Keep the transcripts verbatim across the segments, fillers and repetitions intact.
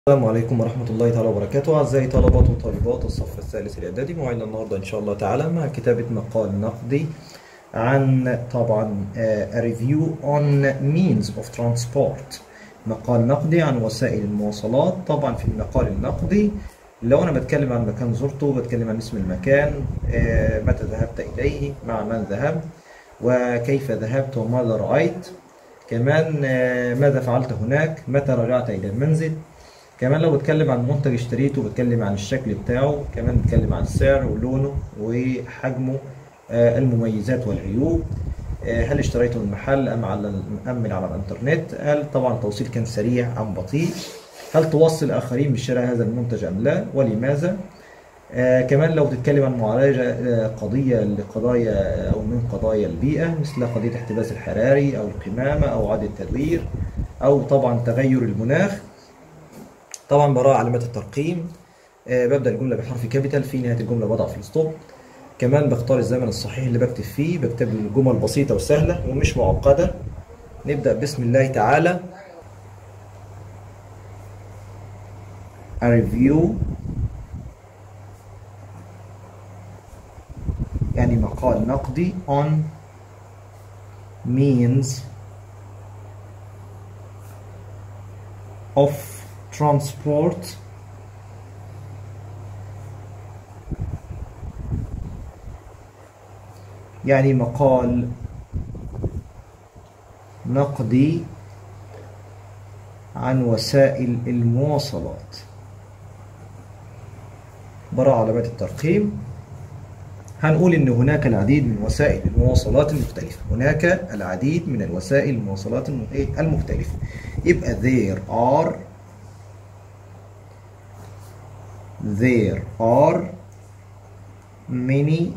السلام عليكم ورحمة الله تعالى وبركاته. أعزائي طلبة وطالبات الصف الثالث الإعدادي، موعدنا النهاردة إن شاء الله تعالى مع كتابة مقال نقدي عن طبعا a review on means of transport. مقال نقدي عن وسائل المواصلات. طبعا في المقال النقدي لو أنا بتكلم عن مكان زرته بتكلم عن اسم المكان، متى ذهبت إليه، مع من ذهبت، وكيف ذهبت وماذا رأيت، كمان ماذا فعلت هناك، متى رجعت إلى المنزل. كمان لو بتكلم عن منتج اشتريته بتكلم عن الشكل بتاعه، كمان بتكلم عن السعر ولونه وحجمه، آه المميزات والعيوب، آه هل اشتريته من محل ام على ام من على الانترنت، هل طبعا التوصيل كان سريع ام بطيء، هل توصي الاخرين بشراء هذا المنتج ام لا ولماذا. آه كمان لو بتتكلم عن معالجه آه قضيه لقضايا او من قضايا البيئه، مثل قضيه الاحتباس الحراري او القمامه او عدم التدوير او طبعا تغير المناخ. طبعا براءة علامات الترقيم. أه ببدأ الجملة بحرف كابيتال، في نهاية الجملة بضع فول ستوب. كمان بختار الزمن الصحيح اللي بكتب فيه، بكتب الجمل بسيطة وسهلة ومش معقدة. نبدأ بسم الله تعالى. A review يعني مقال نقدي on means of transport يعني مقال نقدي عن وسائل المواصلات. براءة علامات الترقيم. هنقول إن هناك العديد من وسائل المواصلات المختلفة. هناك العديد من الوسائل المواصلات المختلفة. يبقى there are there are many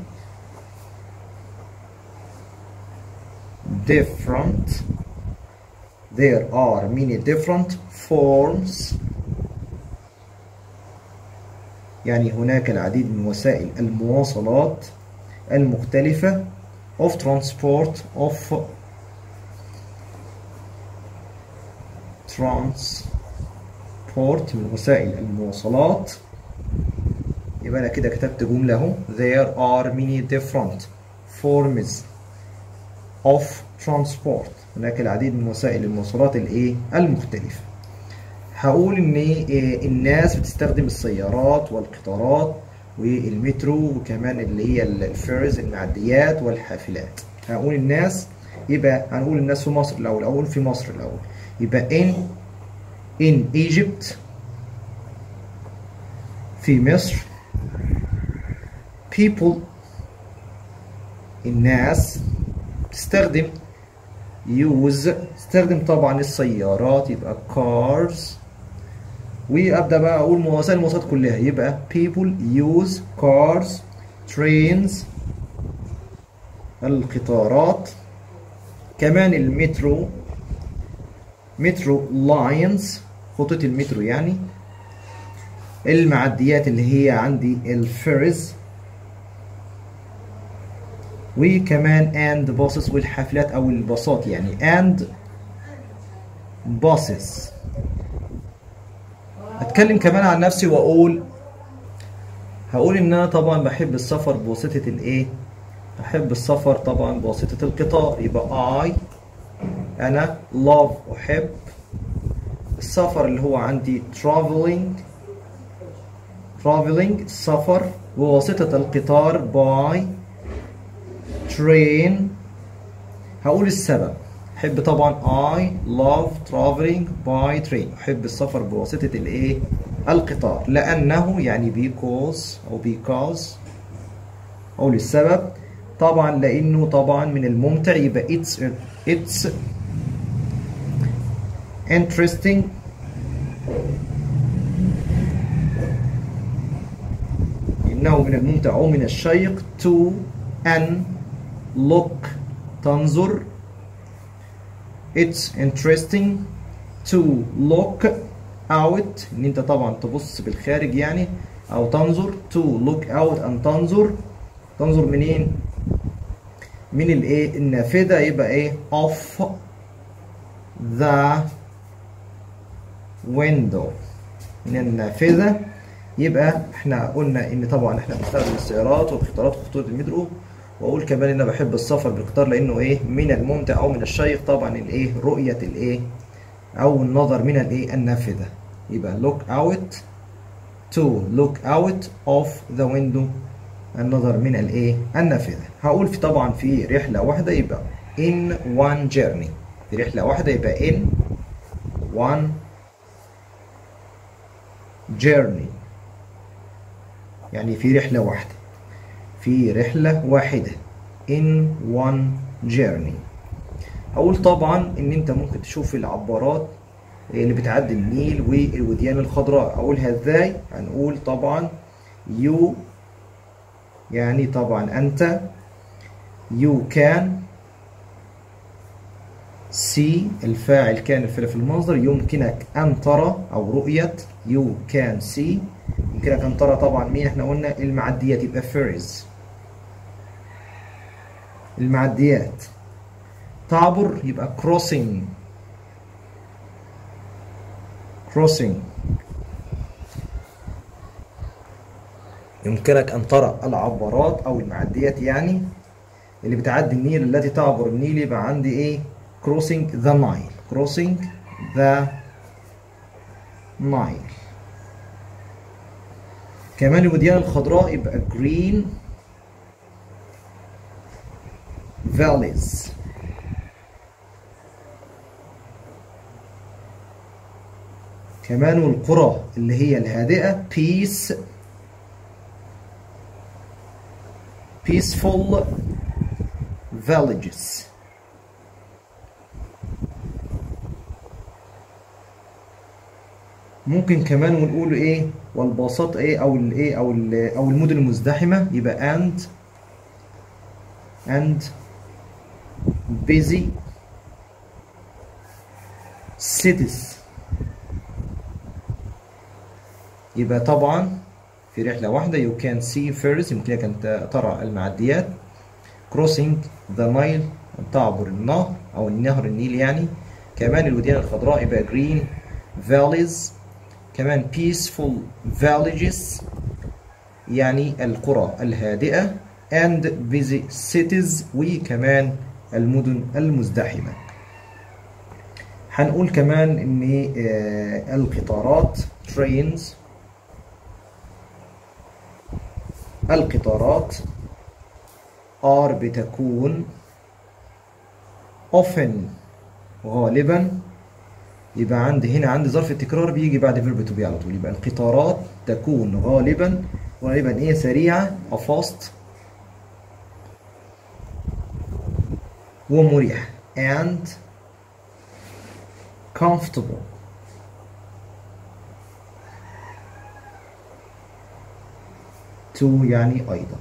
different there are many different forms يعني هناك العديد من وسائل المواصلات المختلفة of transport of transport من وسائل المواصلات. يبقى أنا كده كتبت جملة أهو there are many different forms of transport. هناك العديد من وسائل المواصلات الإيه المختلفة. هقول إن الناس بتستخدم السيارات والقطارات والمترو وكمان اللي هي الفيرز المعديات والحافلات. هقول الناس، يبقى هنقول الناس في مصر الأول، أقول في مصر الأول. يبقى in in Egypt في مصر people الناس تستخدم use تستخدم طبعا السيارات، يبقى cars. وابدا بقى اقول وسائل المواصلات كلها، يبقى people use cars trains القطارات، كمان المترو مترو lines خطوط المترو يعني، المعديات اللي هي عندي الفيرز، وكمان and buses والحافلات او الباصات يعني and buses. اتكلم كمان عن نفسي واقول هقول ان انا طبعا بحب السفر بواسطة الايه بحب السفر طبعا بواسطة القطار. يبقى I انا love احب السفر اللي هو عندي traveling traveling السفر بواسطة القطار by train. هقول السبب، أحب طبعا I love traveling by train، أحب السفر بواسطة الإيه؟ القطار، لأنه يعني because أو because. أقول السبب طبعا لأنه طبعا من الممتع، يبقى it's it's interesting إنه من الممتع أو من الشيق to أن look تنظر. It's interesting to look out إن أنت طبعا تبص بالخارج يعني، أو تنظر to look out أن تنظر. تنظر منين؟ من الإيه؟ النافذة، يبقى إيه؟ off the window. من النافذة. يبقى احنا قلنا ان طبعا احنا بنستخدم السيارات والقطارات وخطوط المترو، واقول كمان ان انا بحب السفر بالقطار لانه ايه من الممتع او من الشيق طبعا الايه رؤية الايه او النظر من الايه النافذة. يبقى look out to look out of the window، النظر من الايه النافذة. هقول في طبعا في رحلة واحدة يبقى in one journey، في رحلة واحدة يبقى in one journey، يعني في رحلة واحدة، في رحلة واحدة in one journey. هقول طبعا ان انت ممكن تشوف العبارات اللي بتعدي النيل والوديان الخضراء. اقولها ازاي؟ هنقول طبعا you، يعني طبعا انت you can see، الفاعل كان الفعل في المصدر، يمكنك ان ترى او رؤية you can see، يمكنك ان ترى طبعا مين؟ احنا قلنا المعديات يبقى ferries، المعديات. تعبر يبقى crossing crossing. يمكنك أن ترى العبارات أو المعديات يعني اللي بتعدي النيل، التي تعبر النيل. يبقى عندي إيه؟ crossing the Nile، crossing the Nile. كمان الوديان الخضراء يبقى green valleys. كمان والقرى اللي هي الهادئة peace peaceful villages. ممكن كمان ونقول ايه والباصات ايه او الايه او ال او المدن المزدحمة، يبقى and and busy cities. يبقى طبعا في رحلة واحدة you can see ferries، يمكنك أن ترى المعديات. crossing the Nile، أن تعبر النهر أو النهر النيل يعني. كمان الوديان الخضراء يبقى green valleys. كمان peaceful villages، يعني القرى الهادئة. and busy cities، وكمان المدن المزدحمة. هنقول كمان إن آه القطارات trains، القطارات are بتكون often غالبا. يبقى عندي هنا عندي ظرف التكرار بيجي بعد verb to be على طول. يبقى القطارات تكون غالبا غالبا ايه سريعة fast ومريحة and comfortable. to يعني أيضا.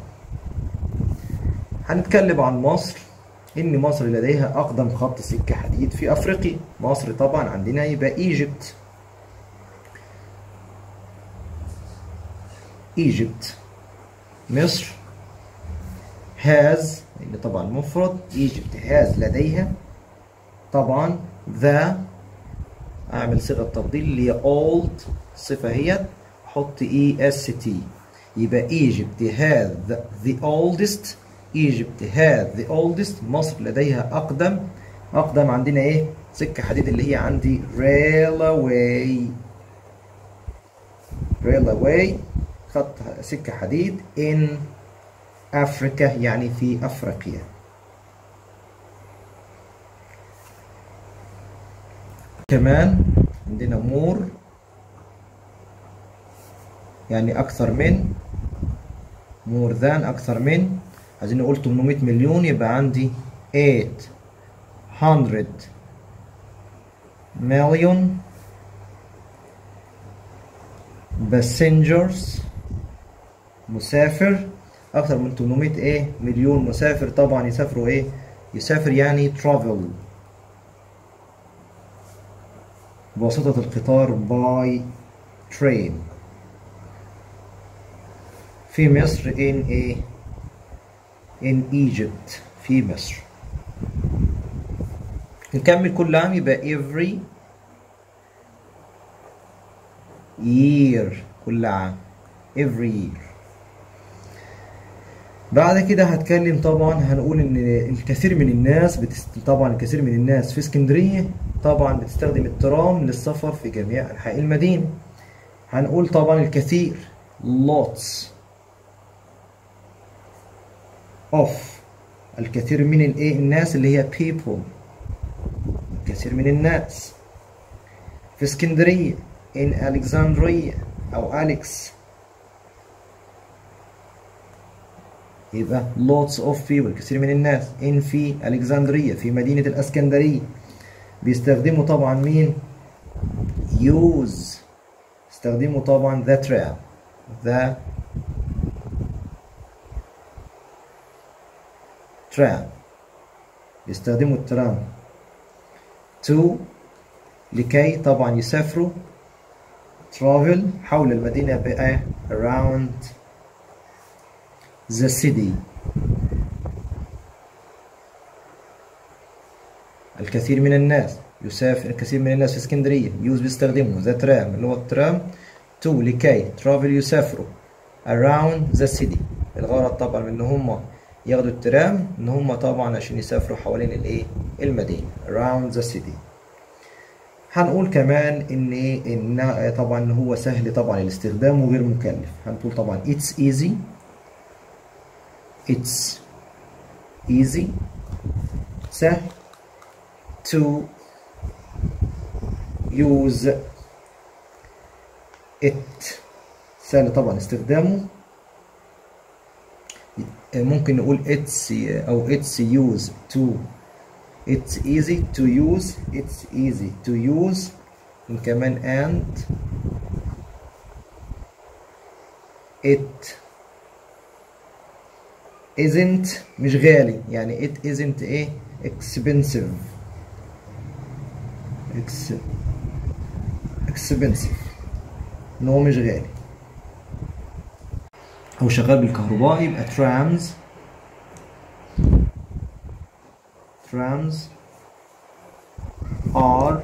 هنتكلم عن مصر، إن مصر لديها أقدم خط سكة حديد في أفريقيا. مصر طبعا عندنا يبقى Egypt Egypt. مصر has، اللي طبعا مفرد، Egypt has لديها طبعا the، أعمل صيغة تفضيل اللي هي old، صفة هي أحط est. يبقى Egypt has the oldest Egypt has the oldest مصر لديها أقدم. أقدم عندنا إيه؟ سكة حديد اللي هي عندي railway railway خط سكة حديد in Africa، يعني في أفريقيا. كمان عندنا more، يعني أكثر من، more than أكثر من. عايزين نقول ثمانمائة مليون، يبقى عندي ثمانمائة مليون passengers، مسافر. أكثر من ثمانمائة إيه مليون مسافر طبعا يسافروا إيه؟ يسافر يعني travel بواسطة القطار by train. في مصر in إيه؟ in Egypt، في مصر. نكمل كل عام يبقى every year كل عام every year. بعد كده هتكلم طبعا هنقول ان الكثير من الناس بتست... طبعا الكثير من الناس في اسكندرية طبعا بتستخدم الترام للسفر في جميع انحاء المدينة. هنقول طبعا الكثير lots of الكثير من الايه الناس اللي هي people الكثير من الناس في اسكندرية in Alexandria أو أليكس يبقى lots of people الكثير من الناس in في ألكسندرية في مدينة الإسكندرية بيستخدموا طبعا مين use يستخدموا طبعا the tram the tram بيستخدموا الترام to لكي طبعا يسافروا travel حول المدينة بقى around the city. الكثير من الناس يسافر الكثير من الناس في اسكندرية يوز بيستخدموا the tram اللي هو الترام to لكي travel يسافروا around the city. الغرض طبعا من ان هم ياخدوا الترام ان هم طبعا عشان يسافروا حوالين الايه المدينة around the city. هنقول كمان ان ان طبعا هو سهل طبعا الاستخدام وغير مكلف. هنقول طبعا it's easy it's easy سهل to use it سهل طبعا استخدامه. ممكن نقول it's او it's use to it's easy to use it's easy to use كمان and it isn't مش غالي يعني it isn't ايه expensive Ex expensive ان هو مش غالي. هو شغال بالكهرباء يبقى trams trams are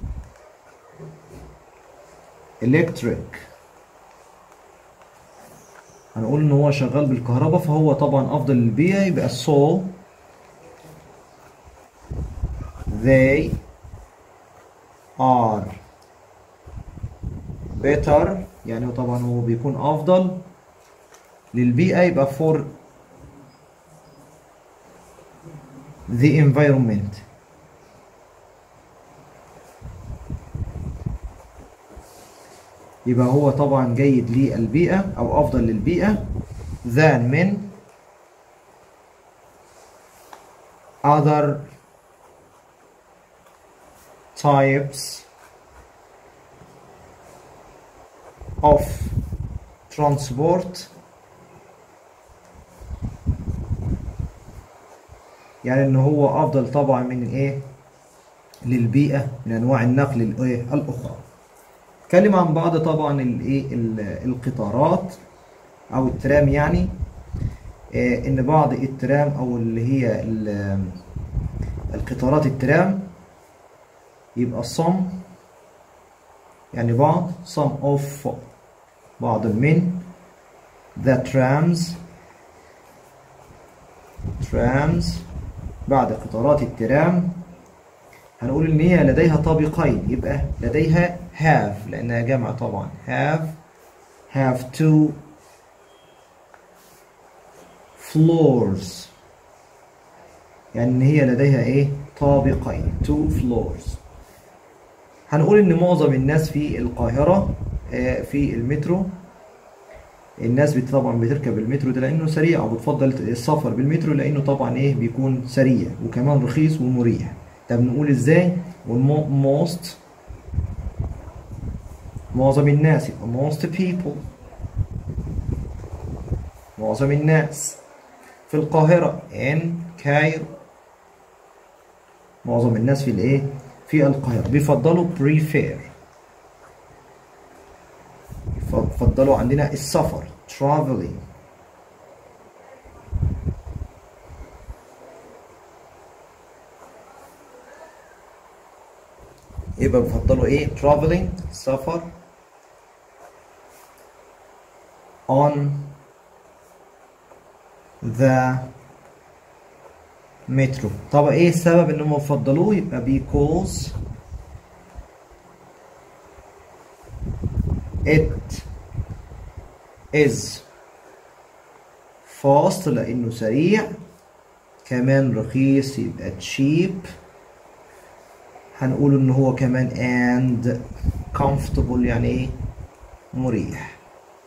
electric. هنقول ان هو شغال بالكهرباء فهو طبعا افضل للبيئة يبقى so they are better يعني طبعا هو بيكون افضل للبيئة يبقى for the environment. يبقى هو طبعا جيد للبيئة أو أفضل للبيئة than من other types of transport. يعني إن هو أفضل طبعا من إيه للبيئة من أنواع النقل الإيه الأخرى. اتكلم عن بعض طبعا الايه القطارات او الترام يعني إيه ان بعض الترام او اللي هي القطارات الترام يبقى some يعني بعض some of بعض من the trams trams بعد قطارات الترام هنقول ان هي لديها طابقين يبقى لديها have لانها جمع طبعا have have two floors يعني ان هي لديها ايه طابقين two floors. هنقول ان معظم الناس في القاهرة في المترو الناس طبعا بتركب المترو ده لانه سريع او بتفضل السفر بالمترو لانه طبعا ايه بيكون سريع وكمان رخيص ومريح. طب نقول ازاي most معظم الناس يبقى most people معظم الناس في القاهرة in كايرو معظم الناس في الايه في القاهرة بيفضلوا prefer بيفضلوا عندنا السفر traveling يبقى بيفضلوا ايه traveling سفر on the metro. طب ايه السبب انهم فضلوه؟ يبقى because it is fast لانه سريع، كمان رخيص يبقى cheap، هنقول ان هو كمان and comfortable يعني ايه؟ مريح.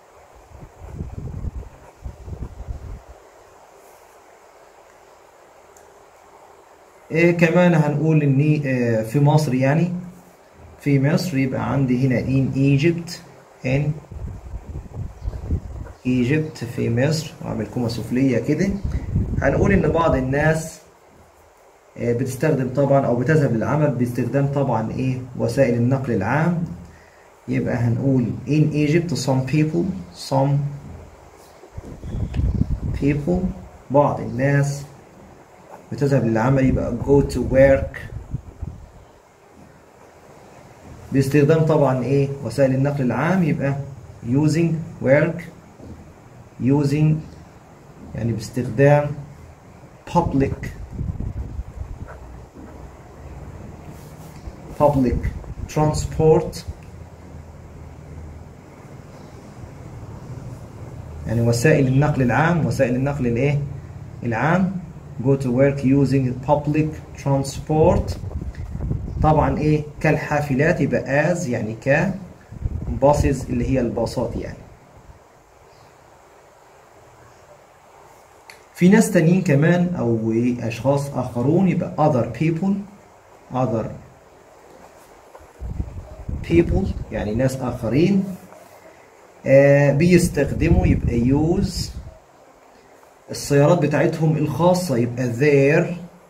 إيه كمان هنقول ان إيه في مصر، يعني في مصر يبقى عندي هنا in Egypt in Egypt في مصر، واعمل كومة سفلية كده. هنقول ان بعض الناس إيه بتستخدم طبعا او بتذهب للعمل باستخدام طبعا ايه وسائل النقل العام، يبقى هنقول in Egypt some people some people بعض الناس بتذهب للعمل، يبقى go to work باستخدام طبعا ايه وسائل النقل العام، يبقى using work using يعني باستخدام public public transport يعني وسائل النقل العام، وسائل النقل الايه العام go to work using public transport. طبعا ايه كالحافلات يبقى as يعني ك buses اللي هي الباصات يعني. في ناس تانيين كمان او اشخاص اخرون يبقى other people other people يعني ناس اخرين آه بيستخدموا، يبقى use السيارات بتاعتهم الخاصة، يبقى their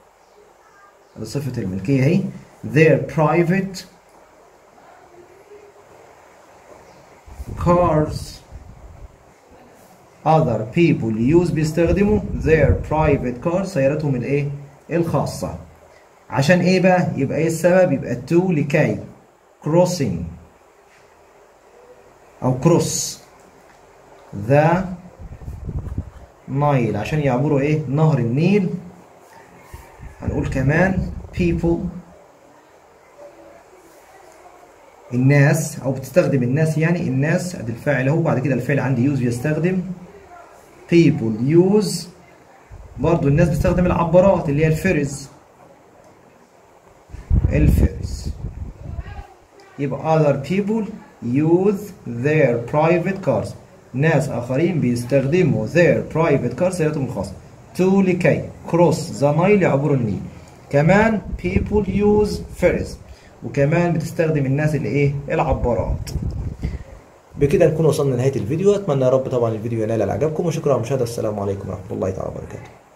صفة الملكية اهي their private cars. other people use بيستخدموا their private cars سيارتهم الايه الخاصة. عشان ايه بقى؟ يبقى ايه السبب؟ يبقى to لكي crossing او cross the Nile عشان يعبروا ايه نهر النيل. هنقول كمان people الناس او بتستخدم الناس، يعني الناس ادي الفاعل اهو، بعد كده الفعل عندي use بيستخدم people use. برضو الناس بتستخدم العبارات اللي هي الفرز الفرز يبقى other people use their private cars ناس آخرين بيستخدموا their private cars سيارتهم الخاصة to لكي cross the Nile يعبروا النيل. كمان people use ferries وكمان بتستخدم الناس اللي ايه العبارات. بكده نكون وصلنا لنهاية الفيديو، اتمنى يا رب طبعا الفيديو ينال على اعجابكم، وشكرا على المشاهدة. السلام عليكم ورحمة الله تعالى وبركاته.